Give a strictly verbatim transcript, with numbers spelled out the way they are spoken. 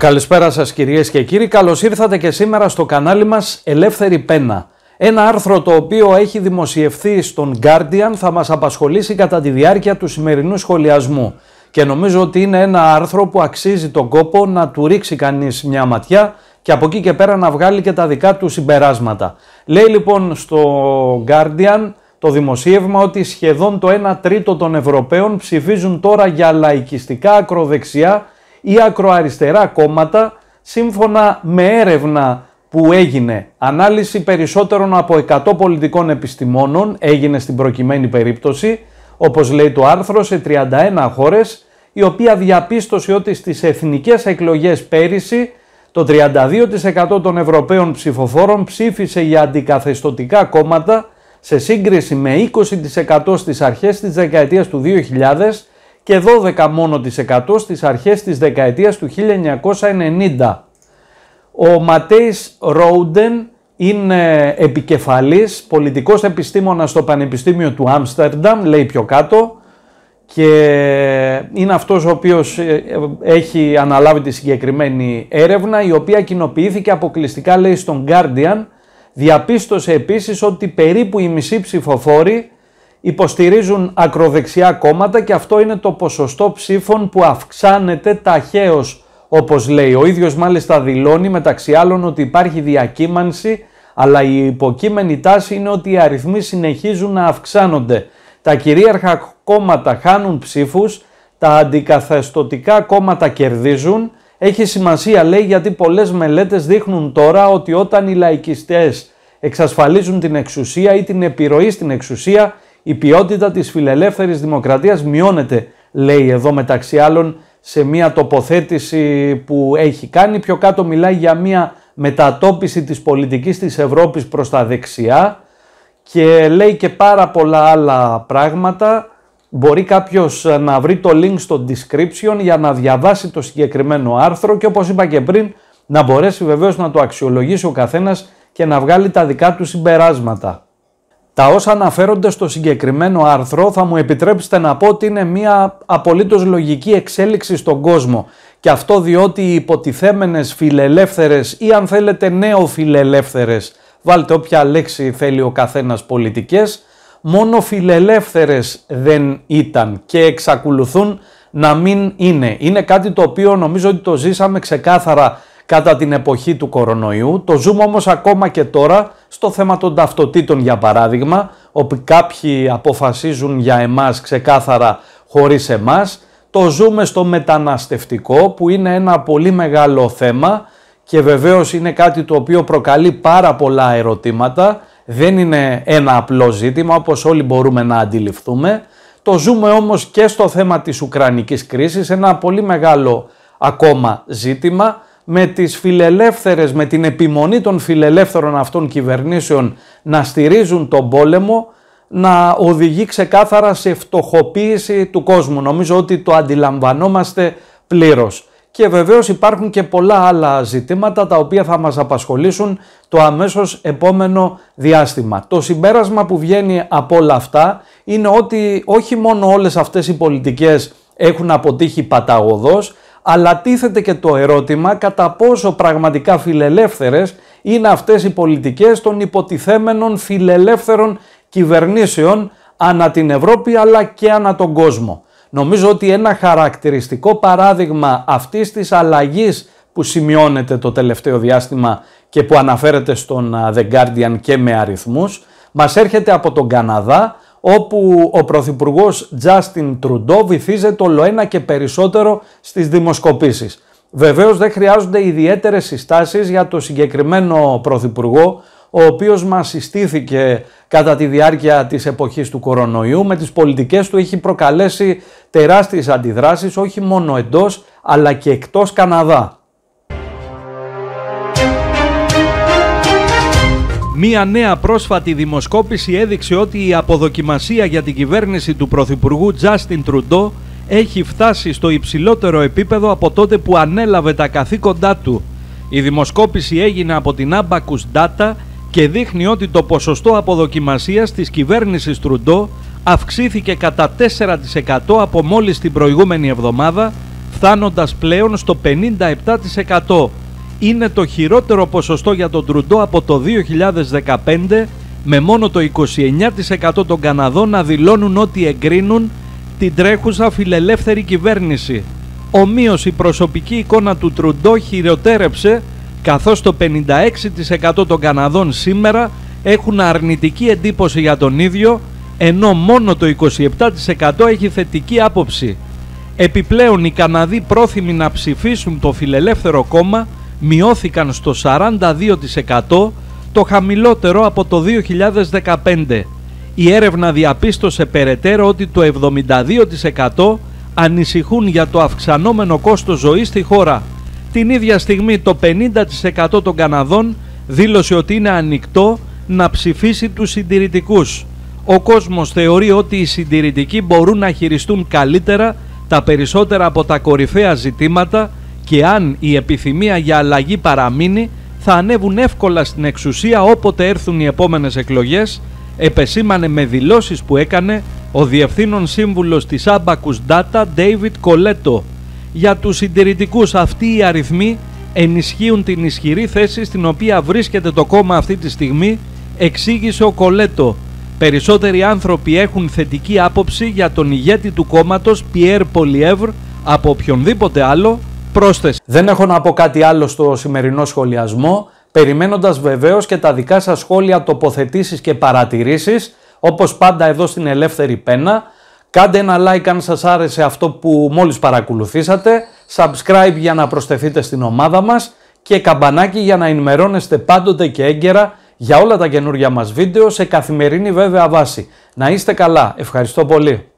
Καλησπέρα σας κυρίες και κύριοι, καλώς ήρθατε και σήμερα στο κανάλι μας Ελεύθερη Πένα. Ένα άρθρο το οποίο έχει δημοσιευθεί στον Guardian θα μας απασχολήσει κατά τη διάρκεια του σημερινού σχολιασμού και νομίζω ότι είναι ένα άρθρο που αξίζει τον κόπο να του ρίξει κανείς μια ματιά και από εκεί και πέρα να βγάλει και τα δικά του συμπεράσματα. Λέει λοιπόν στο Guardian το δημοσίευμα ότι σχεδόν το ένα τρίτο των Ευρωπαίων ψηφίζουν τώρα για λαϊκιστικά ακροδεξιά ή ακροαριστερά κόμματα σύμφωνα με έρευνα που έγινε. Ανάλυση περισσότερων από εκατό πολιτικών επιστημόνων έγινε στην προκειμένη περίπτωση, όπως λέει το άρθρο, σε τριάντα ένα χώρες, η οποία διαπίστωσε ότι στις εθνικές εκλογές πέρυσι το τριάντα δύο τοις εκατό των Ευρωπαίων ψηφοφόρων ψήφισε για αντικαθεστωτικά κόμματα σε σύγκριση με είκοσι τοις εκατό στις αρχές της δεκαετίας του δύο χιλιάδες και δώδεκα μόνο τοις εκατό στις αρχές της δεκαετίας του χίλια εννιακόσια ενενήντα. Ο Ματέις Ρόουντεν είναι επικεφαλής πολιτικός επιστήμονας στο Πανεπιστήμιο του Άμστερνταμ, λέει πιο κάτω, και είναι αυτός ο οποίος έχει αναλάβει τη συγκεκριμένη έρευνα, η οποία κοινοποιήθηκε αποκλειστικά, λέει, στον Guardian. Διαπίστωσε επίσης ότι περίπου οι μισοί ψηφοφόροι υποστηρίζουν ακροδεξιά κόμματα και αυτό είναι το ποσοστό ψήφων που αυξάνεται ταχαίως, όπως λέει. Ο ίδιος μάλιστα δηλώνει μεταξύ άλλων ότι υπάρχει διακύμανση, αλλά η υποκείμενη τάση είναι ότι οι αριθμοί συνεχίζουν να αυξάνονται. Τα κυρίαρχα κόμματα χάνουν ψήφους, τα αντικαθεστωτικά κόμματα κερδίζουν. Έχει σημασία, λέει, γιατί πολλές μελέτες δείχνουν τώρα ότι όταν οι λαϊκιστές εξασφαλίζουν την εξουσία ή την επιρροή στην εξουσία, η ποιότητα της φιλελεύθερης δημοκρατίας μειώνεται, λέει εδώ μεταξύ άλλων σε μια τοποθέτηση που έχει κάνει. Πιο κάτω μιλάει για μια μετατόπιση της πολιτικής της Ευρώπης προς τα δεξιά και λέει και πάρα πολλά άλλα πράγματα. Μπορεί κάποιος να βρει το link στο description για να διαβάσει το συγκεκριμένο άρθρο και, όπως είπα και πριν, να μπορέσει βεβαίως να το αξιολογήσει ο καθένας και να βγάλει τα δικά του συμπεράσματα. Τα όσα αναφέρονται στο συγκεκριμένο άρθρο θα μου επιτρέψετε να πω ότι είναι μια απολύτως λογική εξέλιξη στον κόσμο, και αυτό διότι οι υποτιθέμενες φιλελεύθερες ή, αν θέλετε, νεοφιλελεύθερες, βάλτε όποια λέξη θέλει ο καθένας, πολιτικές, μόνο φιλελεύθερες δεν ήταν και εξακολουθούν να μην είναι. Είναι κάτι το οποίο νομίζω ότι το ζήσαμε ξεκάθαρα κατά την εποχή του κορονοϊού. Το ζούμε όμως ακόμα και τώρα στο θέμα των ταυτοτήτων, για παράδειγμα, όπου κάποιοι αποφασίζουν για εμάς ξεκάθαρα χωρίς εμάς. Το ζούμε στο μεταναστευτικό, που είναι ένα πολύ μεγάλο θέμα και βεβαίως είναι κάτι το οποίο προκαλεί πάρα πολλά ερωτήματα. Δεν είναι ένα απλό ζήτημα, όπως όλοι μπορούμε να αντιληφθούμε. Το ζούμε όμως και στο θέμα της Ουκρανικής κρίσης, ένα πολύ μεγάλο ακόμα ζήτημα, με τις φιλελεύθερες, με την επιμονή των φιλελεύθερων αυτών κυβερνήσεων να στηρίζουν τον πόλεμο, να οδηγεί ξεκάθαρα σε φτωχοποίηση του κόσμου. Νομίζω ότι το αντιλαμβανόμαστε πλήρως. Και βεβαίως υπάρχουν και πολλά άλλα ζητήματα τα οποία θα μας απασχολήσουν το αμέσως επόμενο διάστημα. Το συμπέρασμα που βγαίνει από όλα αυτά είναι ότι όχι μόνο όλες αυτές οι πολιτικές έχουν αποτύχει παταγωδώς, αλλά τίθεται και το ερώτημα κατά πόσο πραγματικά φιλελεύθερες είναι αυτές οι πολιτικές των υποτιθέμενων φιλελεύθερων κυβερνήσεων ανά την Ευρώπη αλλά και ανά τον κόσμο. Νομίζω ότι ένα χαρακτηριστικό παράδειγμα αυτής της αλλαγής που σημειώνεται το τελευταίο διάστημα και που αναφέρεται στον The Guardian και με αριθμούς, μας έρχεται από τον Καναδά, όπου ο πρωθυπουργός Justin Trudeau βυθίζεται ολοένα και περισσότερο στις δημοσκοπήσεις. Βεβαίως δεν χρειάζονται ιδιαίτερες συστάσεις για το συγκεκριμένο πρωθυπουργό, ο οποίος μας συστήθηκε κατά τη διάρκεια της εποχής του κορονοϊού. Με τις πολιτικές του έχει προκαλέσει τεράστιες αντιδράσεις, όχι μόνο εντός αλλά και εκτός Καναδά. Μία νέα πρόσφατη δημοσκόπηση έδειξε ότι η αποδοκιμασία για την κυβέρνηση του πρωθυπουργού Justin Trudeau έχει φτάσει στο υψηλότερο επίπεδο από τότε που ανέλαβε τα καθήκοντά του. Η δημοσκόπηση έγινε από την Abacus Data και δείχνει ότι το ποσοστό αποδοκιμασίας της κυβέρνησης Trudeau αυξήθηκε κατά τέσσερα τοις εκατό από μόλις την προηγούμενη εβδομάδα, φτάνοντας πλέον στο πενήντα επτά τοις εκατό. Είναι το χειρότερο ποσοστό για τον Τρουντό από το δύο χιλιάδες δεκαπέντε, με μόνο το είκοσι εννέα τοις εκατό των Καναδών να δηλώνουν ότι εγκρίνουν την τρέχουσα φιλελεύθερη κυβέρνηση. Ομοίως η προσωπική εικόνα του Τρουντό χειροτέρεψε, καθώς το πενήντα έξι τοις εκατό των Καναδών σήμερα έχουν αρνητική εντύπωση για τον ίδιο, ενώ μόνο το είκοσι επτά τοις εκατό έχει θετική άποψη. Επιπλέον οι Καναδοί πρόθυμοι να ψηφίσουν το Φιλελεύθερο κόμμα μειώθηκαν στο σαράντα δύο τοις εκατό, το χαμηλότερο από το δύο χιλιάδες δεκαπέντε. Η έρευνα διαπίστωσε περαιτέρω ότι το εβδομήντα δύο τοις εκατό ανησυχούν για το αυξανόμενο κόστος ζωής στη χώρα. Την ίδια στιγμή το πενήντα τοις εκατό των Καναδών δήλωσε ότι είναι ανοιχτό να ψηφίσει τους συντηρητικούς. Ο κόσμος θεωρεί ότι οι συντηρητικοί μπορούν να χειριστούν καλύτερα τα περισσότερα από τα κορυφαία ζητήματα και αν η επιθυμία για αλλαγή παραμείνει, θα ανέβουν εύκολα στην εξουσία όποτε έρθουν οι επόμενες εκλογές, επεσήμανε με δηλώσεις που έκανε ο διευθύνων σύμβουλος της Abacus Data David Coletto. Για τους συντηρητικούς αυτοί οι αριθμοί ενισχύουν την ισχυρή θέση στην οποία βρίσκεται το κόμμα αυτή τη στιγμή, εξήγησε ο Coletto. Περισσότεροι άνθρωποι έχουν θετική άποψη για τον ηγέτη του κόμματος Pierre Poilievre από οποιονδήποτε άλλο, πρόσθεσε. Δεν έχω να πω κάτι άλλο στο σημερινό σχολιασμό, περιμένοντας βεβαίως και τα δικά σας σχόλια, τοποθετήσεις και παρατηρήσεις, όπως πάντα εδώ στην Ελεύθερη Πένα. Κάντε ένα like αν σας άρεσε αυτό που μόλις παρακολουθήσατε, subscribe για να προσθεθείτε στην ομάδα μας και καμπανάκι για να ενημερώνεστε πάντοτε και έγκαιρα για όλα τα καινούργια μας βίντεο σε καθημερινή βέβαια βάση. Να είστε καλά. Ευχαριστώ πολύ.